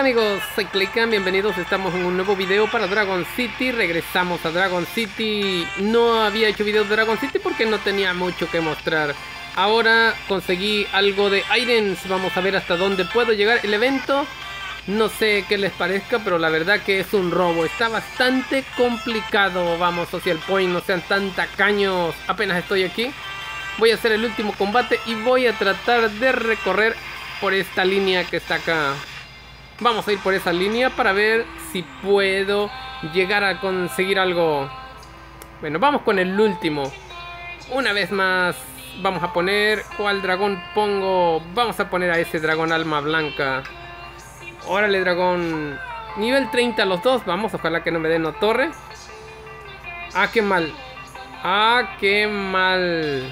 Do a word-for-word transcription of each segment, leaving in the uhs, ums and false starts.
amigos, soy Claycan, bienvenidos, estamos en un nuevo video para Dragon City. Regresamos a Dragon City. No había hecho videos de Dragon City porque no tenía mucho que mostrar. Ahora conseguí algo de items, vamos a ver hasta dónde puedo llegar. El evento, no sé qué les parezca, pero la verdad que es un robo. Está bastante complicado, vamos, Social Point, no sean tan tacaños. Apenas estoy aquí, voy a hacer el último combate y voy a tratar de recorrer por esta línea que está acá. Vamos a ir por esa línea para ver si puedo llegar a conseguir algo. Bueno, vamos con el último. Una vez más vamos a poner... ¿Cuál dragón pongo? Vamos a poner a ese dragón alma blanca. Órale, dragón. Nivel treinta los dos. Vamos, ojalá que no me den no torre. Ah, qué mal. Ah, qué mal.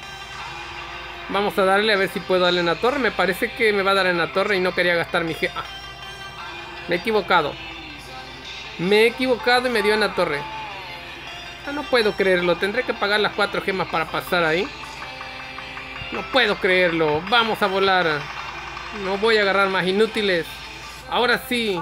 Vamos a darle a ver si puedo darle en la torre. Me parece que me va a dar en la torre y no quería gastar mi... Ah, me he equivocado. Me he equivocado y me dio en la torre. Ah, no puedo creerlo. Tendré que pagar las cuatro gemas para pasar ahí. No puedo creerlo. Vamos a volar. No voy a agarrar más inútiles. Ahora sí.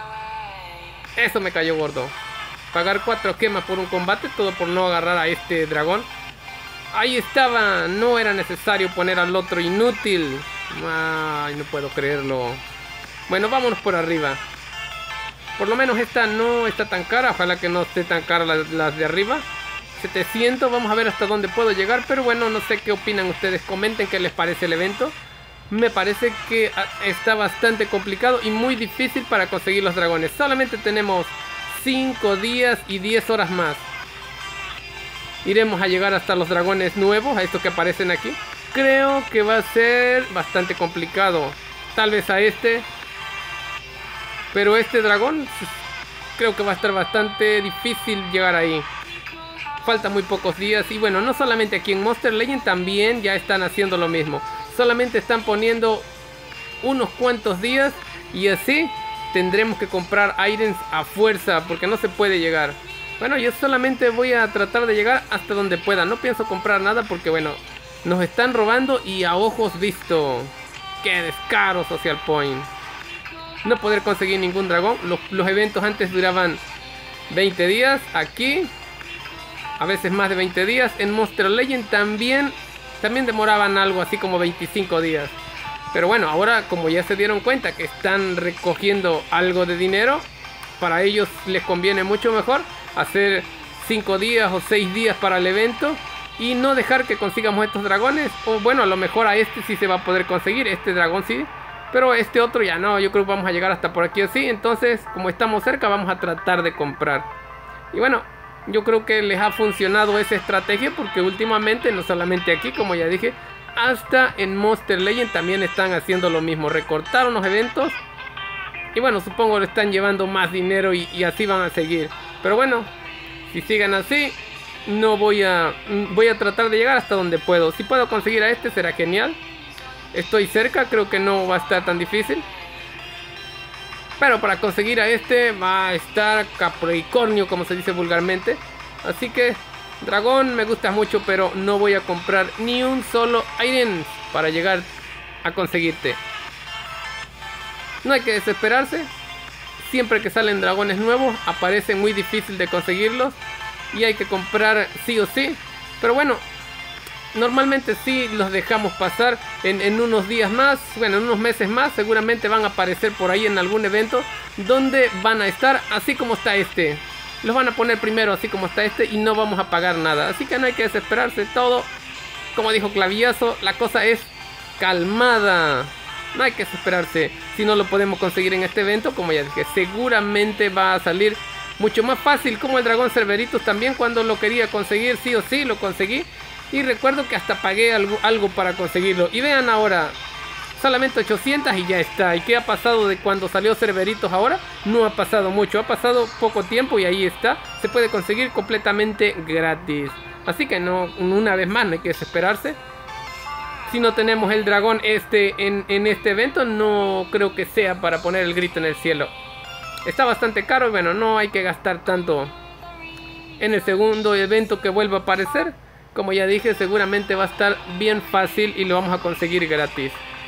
Eso me cayó gordo. Pagar cuatro gemas por un combate. Todo por no agarrar a este dragón. Ahí estaba. No era necesario poner al otro inútil. Ay, no puedo creerlo. Bueno, vámonos por arriba. Por lo menos esta no está tan cara. Ojalá que no esté tan cara las, las de arriba. setecientos. Vamos a ver hasta dónde puedo llegar. Pero bueno, no sé qué opinan ustedes. Comenten qué les parece el evento. Me parece que está bastante complicado y muy difícil para conseguir los dragones. Solamente tenemos cinco días y diez horas más. Iremos a llegar hasta los dragones nuevos, a estos que aparecen aquí. Creo que va a ser bastante complicado. Tal vez a este. Pero este dragón creo que va a estar bastante difícil llegar ahí. Falta muy pocos días. Y bueno, no solamente aquí en Monster Legend, también ya están haciendo lo mismo. Solamente están poniendo unos cuantos días y así tendremos que comprar items a fuerza porque no se puede llegar. Bueno, yo solamente voy a tratar de llegar hasta donde pueda. No pienso comprar nada porque bueno, nos están robando y a ojos visto. Qué descaro, Social Point. No poder conseguir ningún dragón. Los, los eventos antes duraban veinte días. Aquí a veces más de veinte días. En Monster Legend también También demoraban algo así como veinticinco días. Pero bueno, ahora como ya se dieron cuenta que están recogiendo algo de dinero, para ellos les conviene mucho mejor hacer cinco días o seis días para el evento y no dejar que consigamos estos dragones. O bueno, a lo mejor a este sí se va a poder conseguir. Este dragón sí, pero este otro ya no. Yo creo que vamos a llegar hasta por aquí así. Entonces, como estamos cerca, vamos a tratar de comprar. Y bueno, yo creo que les ha funcionado esa estrategia porque últimamente, no solamente aquí, como ya dije, hasta en Monster Legend también están haciendo lo mismo. Recortaron los eventos y bueno, supongo que le están llevando más dinero y, y así van a seguir. Pero bueno, si sigan así, no voy a voy a tratar de llegar hasta donde puedo. Si puedo conseguir a este será genial. Estoy cerca, creo que no va a estar tan difícil. Pero para conseguir a este va a estar Capricornio, como se dice vulgarmente. Así que, dragón, me gusta mucho, pero no voy a comprar ni un solo item para llegar a conseguirte. No hay que desesperarse. Siempre que salen dragones nuevos, aparece muy difícil de conseguirlos. Y hay que comprar sí o sí. Pero bueno, normalmente sí los dejamos pasar en, en unos días más, bueno, en unos meses más. Seguramente van a aparecer por ahí en algún evento donde van a estar así como está este. Los van a poner primero así como está este y no vamos a pagar nada. Así que no hay que desesperarse. Todo, como dijo Clavillazo, la cosa es calmada. No hay que desesperarse. Si no lo podemos conseguir en este evento, como ya dije, seguramente va a salir mucho más fácil. Como el dragón Cerberus también, cuando lo quería conseguir sí o sí lo conseguí. Y recuerdo que hasta pagué algo, algo para conseguirlo. Y vean ahora, solamente ochocientos y ya está. ¿Y qué ha pasado de cuando salió Cerberus ahora? No ha pasado mucho, ha pasado poco tiempo y ahí está. Se puede conseguir completamente gratis. Así que no, una vez más no hay que desesperarse. Si no tenemos el dragón este en, en este evento, no creo que sea para poner el grito en el cielo. Está bastante caro y bueno, no hay que gastar tanto en el segundo evento que vuelva a aparecer. Como ya dije, seguramente va a estar bien fácil y lo vamos a conseguir gratis.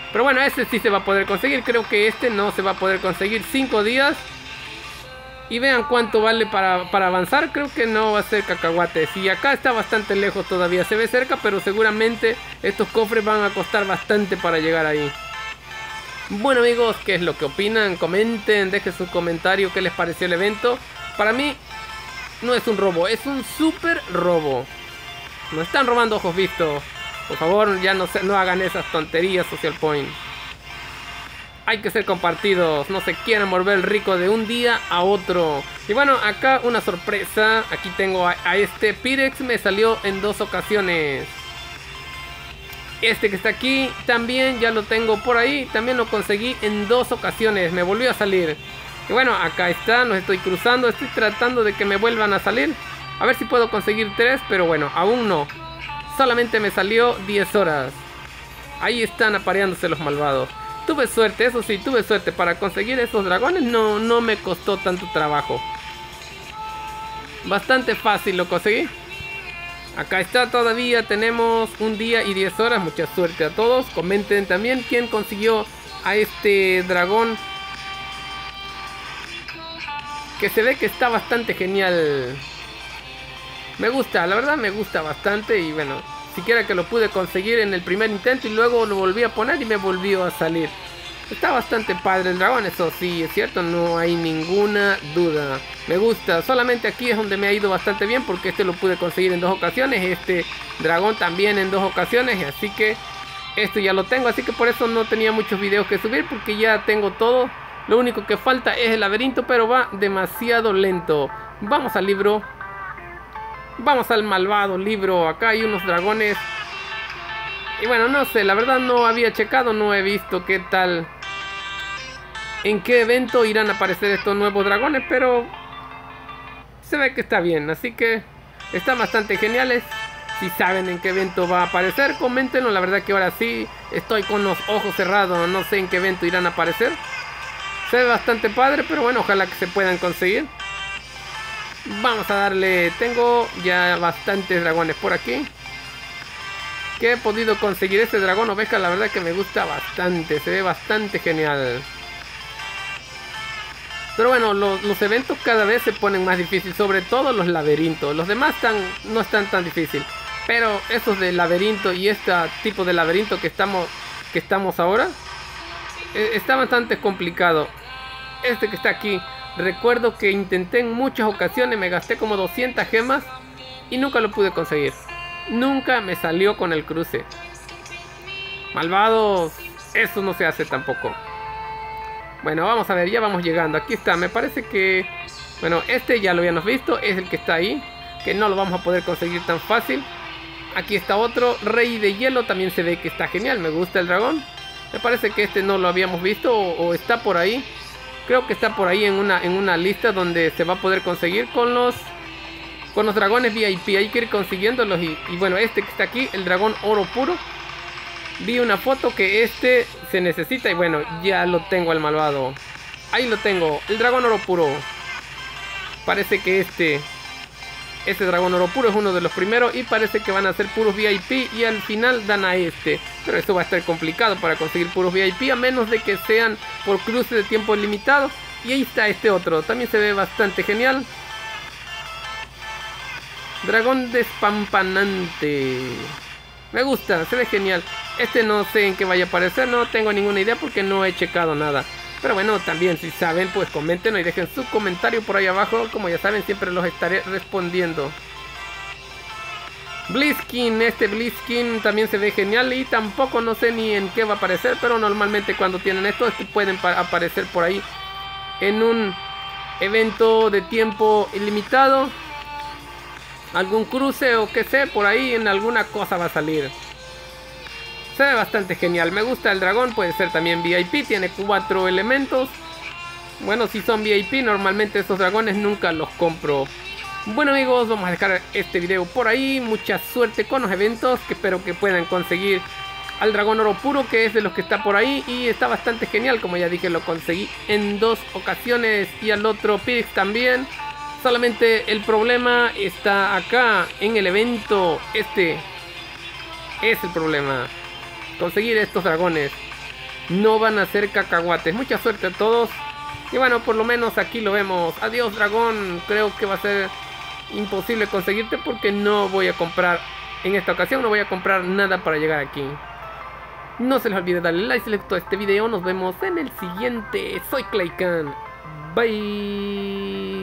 Pero bueno, este sí se va a poder conseguir. Creo que este no se va a poder conseguir. cinco días. Y vean cuánto vale para, para avanzar. Creo que no va a ser cacahuates. Y acá está bastante lejos todavía. Se ve cerca, pero seguramente estos cofres van a costar bastante para llegar ahí. Bueno amigos, ¿qué es lo que opinan? Comenten, dejen su comentario. ¿Qué les pareció el evento? Para mí no es un robo, es un super robo. Nos están robando ojos vistos. Por favor, ya no, se, no hagan esas tonterías, Social Point. Hay que ser compartidos. No se quieran volver rico de un día a otro. Y bueno, acá una sorpresa. Aquí tengo a, a este Pyrex. Me salió en dos ocasiones. Este que está aquí también ya lo tengo por ahí. También lo conseguí en dos ocasiones. Me volvió a salir. Y bueno, acá está. Nos estoy cruzando. Estoy tratando de que me vuelvan a salir. A ver si puedo conseguir tres. Pero bueno, aún no. Solamente me salió diez horas. Ahí están apareándose los malvados. Tuve suerte, eso sí, tuve suerte. Para conseguir esos dragones no, no me costó tanto trabajo. Bastante fácil lo conseguí. Acá está todavía, tenemos un día y diez horas. Mucha suerte a todos. Comenten también quién consiguió a este dragón, que se ve que está bastante genial. Me gusta, la verdad me gusta bastante. Y bueno, siquiera que lo pude conseguir en el primer intento y luego lo volví a poner y me volvió a salir. Está bastante padre el dragón, eso sí, es cierto, no hay ninguna duda. Me gusta, solamente aquí es donde me ha ido bastante bien porque este lo pude conseguir en dos ocasiones. Este dragón también en dos ocasiones, así que esto ya lo tengo. Así que por eso no tenía muchos videos que subir porque ya tengo todo. Lo único que falta es el laberinto, pero va demasiado lento. Vamos al libro. Vamos al malvado libro. Acá hay unos dragones. Y bueno, no sé, la verdad no había checado, no he visto qué tal, en qué evento irán a aparecer estos nuevos dragones, pero se ve que está bien, así que están bastante geniales. Si saben en qué evento va a aparecer, coméntenlo. La verdad que ahora sí estoy con los ojos cerrados, no sé en qué evento irán a aparecer. Se ve bastante padre, pero bueno, ojalá que se puedan conseguir. Vamos a darle, tengo ya bastantes dragones por aquí que he podido conseguir. Este dragón oveja la verdad que me gusta bastante, se ve bastante genial. Pero bueno, los, los eventos cada vez se ponen más difíciles, sobre todo los laberintos. Los demás están, no están tan difíciles, pero esos de laberinto y este tipo de laberinto que estamos, que estamos ahora, eh, está bastante complicado. Este que está aquí, recuerdo que intenté en muchas ocasiones, me gasté como doscientas gemas y nunca lo pude conseguir. Nunca me salió con el cruce. Malvados, eso no se hace tampoco. Bueno, vamos a ver, ya vamos llegando. Aquí está, me parece que... Bueno, este ya lo habíamos visto, es el que está ahí, que no lo vamos a poder conseguir tan fácil. Aquí está otro, Rey de Hielo, también se ve que está genial, me gusta el dragón. Me parece que este no lo habíamos visto o, o está por ahí. Creo que está por ahí en una, en una lista donde se va a poder conseguir con los... Con los dragones V I P, hay que ir consiguiéndolos. Y, y bueno, este que está aquí, el dragón oro puro. Vi una foto que este se necesita y bueno, ya lo tengo al malvado. Ahí lo tengo, el dragón oro puro. Parece que este, este dragón oro puro es uno de los primeros y parece que van a ser puros V I P y al final dan a este. Pero esto va a estar complicado para conseguir puros V I P a menos de que sean por cruce de tiempo limitado. Y ahí está este otro, también se ve bastante genial. Dragón despampanante. Me gusta, se ve genial. Este no sé en qué vaya a aparecer, no tengo ninguna idea porque no he checado nada. Pero bueno, también si saben, pues comenten y dejen su comentario por ahí abajo. Como ya saben, siempre los estaré respondiendo. Bliskin, este Bliskin también se ve genial y tampoco no sé ni en qué va a aparecer. Pero normalmente cuando tienen esto, es que pueden aparecer por ahí en un evento de tiempo ilimitado. Algún cruce o que sé, por ahí en alguna cosa va a salir. Se ve bastante genial, me gusta el dragón, puede ser también V I P, tiene cuatro elementos. Bueno, si son V I P, normalmente estos dragones nunca los compro. Bueno amigos, vamos a dejar este video por ahí. Mucha suerte con los eventos, que espero que puedan conseguir al dragón oro puro, que es de los que está por ahí. Y está bastante genial, como ya dije, lo conseguí en dos ocasiones. Y al otro Pyrex también. Solamente el problema está acá en el evento. Este es el problema, conseguir estos dragones. no van a ser cacahuates. Mucha suerte a todos. Y bueno, por lo menos aquí lo vemos. Adiós, dragón. Creo que va a ser imposible conseguirte porque no voy a comprar. En esta ocasión no voy a comprar nada para llegar aquí. No se les olvide darle like si les gustó este video. Nos vemos en el siguiente. Soy Claycan. Bye.